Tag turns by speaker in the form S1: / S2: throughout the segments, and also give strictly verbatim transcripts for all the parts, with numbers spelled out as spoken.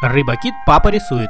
S1: Рыбакит папа рисует.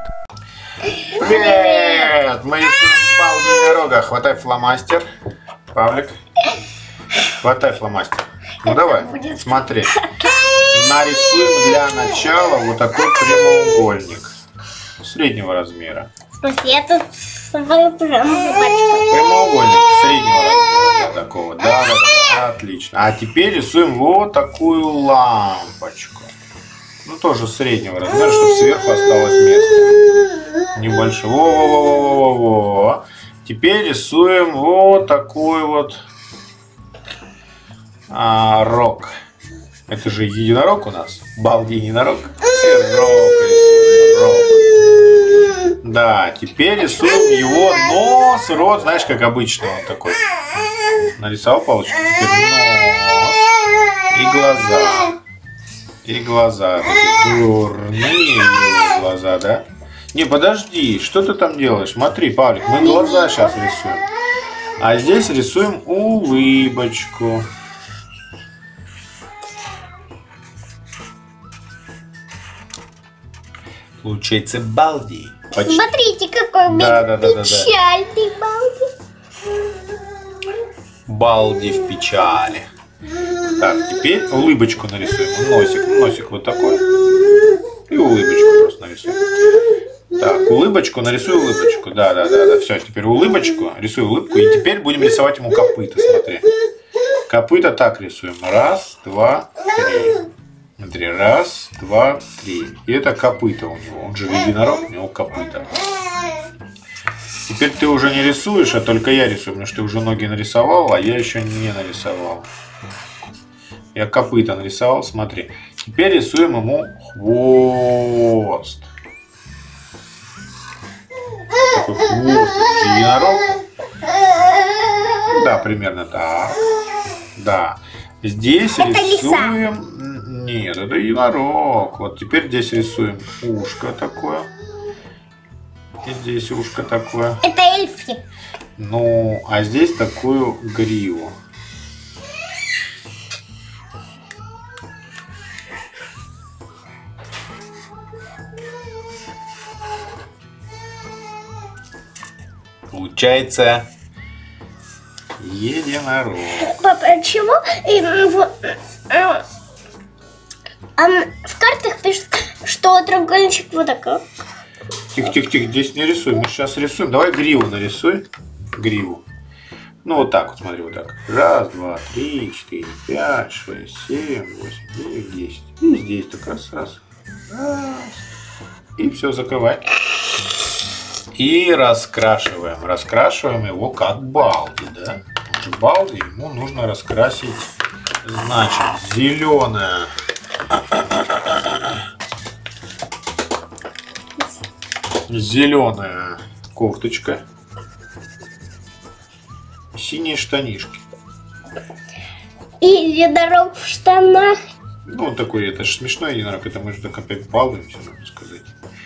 S2: Привет! Мы рисуем Балди единорога. Хватай фломастер. Павлик. Хватай фломастер. Ну давай, смотри. Нарисуем для начала вот такой прямоугольник. Среднего размера.
S3: В смысле, это свою
S2: Прямоугольник среднего размера. Да, такого. Да, да, да. Отлично. А теперь рисуем вот такую лампочку. Ну, тоже среднего размера, чтобы сверху осталось место. Небольшое. Во-во-во-во-во-во. Теперь рисуем вот такой вот а, рог. Это же единорог у нас. Балди единорог. И рог рисуем. Рог. Да, теперь рисуем его нос, рот, знаешь, как обычно он такой. Нарисовал палочку. Теперь нос и глаза. И глаза. Такие дурные глаза, да? Не, подожди, что ты там делаешь? Смотри, Павлик, мы глаза сейчас рисуем. А здесь рисуем улыбочку. Получается Балди. Почти.
S3: Смотрите, какой у меня
S2: Да, да, да, да,
S3: печальный Балди.
S2: Балди в печали. Так, теперь улыбочку нарисуем. Носик, носик вот такой. И улыбочку просто нарисуем. Так, улыбочку, нарисуй улыбочку. Да, да, да, да. Все, теперь улыбочку, рисуй улыбку. И теперь будем рисовать ему копыта, смотри. Копыта так рисуем. Раз, два, три. Смотри, раз, два, три. И это копыта у него. Он же единорог, у него копыта. Теперь ты уже не рисуешь, а только я рисую, потому что ты уже ноги нарисовал, а я еще не нарисовал. Я копыта нарисовал, смотри. Теперь рисуем ему хвост. Такой хвост. Единорог. Да, примерно так. Да. Здесь это рисуем... Лиса. Нет, это единорог. Вот теперь здесь рисуем ушко такое. И здесь ушко такое.
S3: Это эльфи.
S2: Ну, а здесь такую гриву. Получается единорог.
S3: Папа, а чего? И, в, а, а в картах пишут, что треугольничек вот такой.
S2: Тихо-тихо-тихо, здесь не рисуй. Мы сейчас рисуем. Давай гриву нарисуй. Гриву. Ну вот так вот, смотри, вот так. Раз, два, три, четыре, пять, шесть, семь, восемь, девять, десять. И здесь так раз, раз. Раз. И все, закрывай. И раскрашиваем. Раскрашиваем его как Балди, да? Он же Балди, ему нужно раскрасить, значит, зеленое. Зеленая кофточка. Синие штанишки.
S3: И единорог в штанах.
S2: Ну, он такой, это же смешной единорог, это мы же так опять балуемся, надо сказать.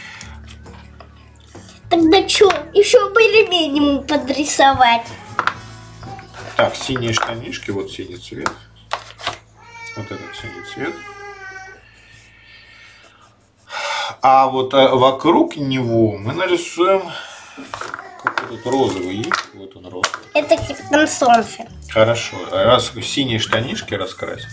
S3: Тогда что, еще бы ремень ему подрисовать.
S2: Так, синие штанишки, вот синий цвет. Вот этот синий цвет. А вот а, вокруг него мы нарисуем какой-то розовый. Вот он розовый.
S3: Это типа там солнце.
S2: Хорошо. Раз синие штанишки раскрасим.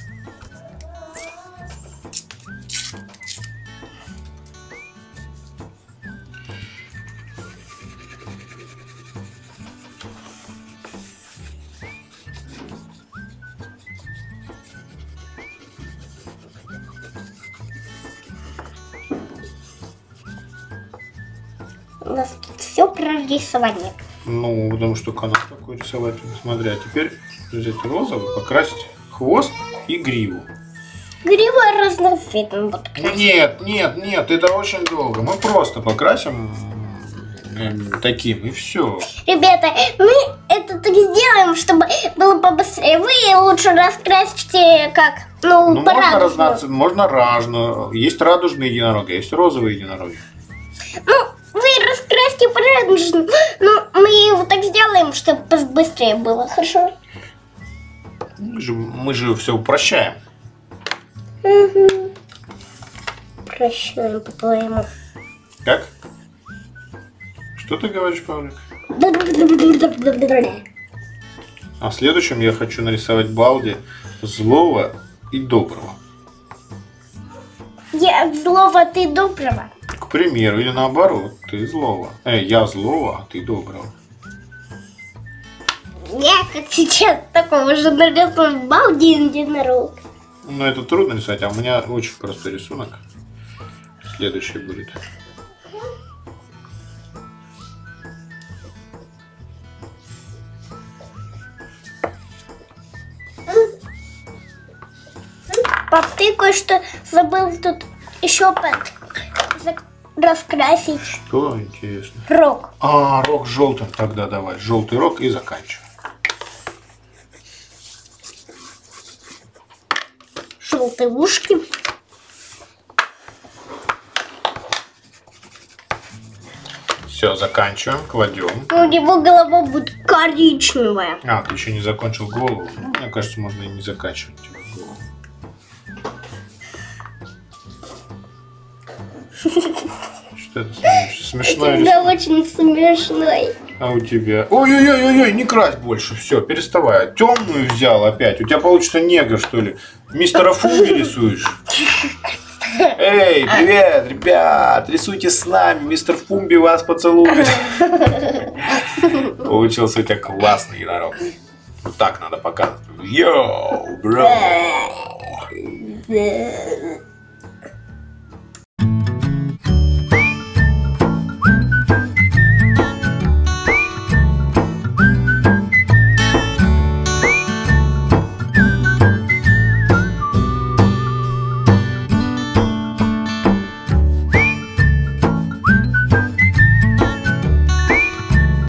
S3: У нас тут все про рисование.
S2: Ну, потому что канал такой рисовать. Смотри, а теперь взять розовый, покрасить хвост и гриву.
S3: Грива разным цветом буду красить.
S2: Нет, нет, нет, это очень долго. Мы просто покрасим э, таким и все.
S3: Ребята, мы это так сделаем, чтобы было побыстрее. Вы лучше раскрасьте как, ну,
S2: Ну, можно разнаться, можно разную. Есть радужные единороги, есть розовые единороги.
S3: Ну, вы раскрасьте по-разному. Ну, мы его так сделаем, чтобы быстрее было, хорошо?
S2: Мы же, мы же все упрощаем.
S3: Угу. упрощаем, по-твоему.
S2: Как? Что ты говоришь, Павлик? А в следующем я хочу нарисовать Балди злого и доброго.
S3: Я злого, ты доброго.
S2: К примеру, или наоборот, ты злого. Эй, я злого, а ты доброго.
S3: Я как сейчас такого же нарисую Балди единорог.
S2: Ну, это трудно рисовать, а у меня очень простой рисунок. Следующий будет.
S3: Пап, ты кое-что забыл тут еще раскрасить.
S2: Что интересно?
S3: Рог.
S2: А, рог желтым. Тогда давай. Желтый рог и заканчиваем.
S3: Желтые ушки.
S2: Все, заканчиваем, кладем.
S3: У него голова будет коричневая.
S2: А, ты еще не закончил голову. Ну, мне кажется, можно и не заканчивать его голову. Что это смешно? Смешной
S3: Тебя
S2: рисунок.
S3: очень смешной.
S2: А у тебя? Ой-ой-ой-ой, не крась больше. Все, переставай. Темную взял опять. У тебя получится негр, что ли? Мистера Фуми рисуешь? Эй, привет, ребят! Рисуйте с нами, мистер Фумби вас поцелует. Получился у тебя классный единорог. Вот так надо показывать. Йоу, бро!